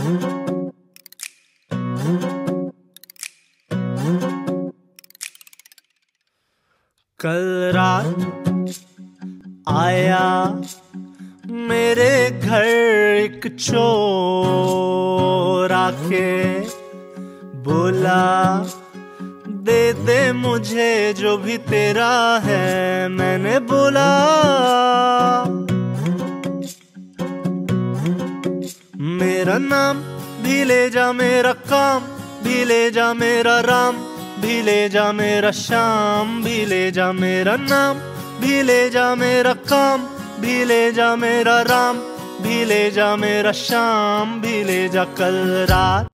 कल रात आया मेरे घर एक चोर आके बोला, दे दे मुझे जो भी तेरा है। मैंने बोला, मेरा नाम भी ले जा, मेरा काम भी ले जा, मेरा राम भी ले जा, मेरा श्याम भी ले जा। मेरा नाम भी ले जा, मेरा काम भी ले जा, मेरा राम भी ले जा, मेरा श्याम भी ले जा। कल रात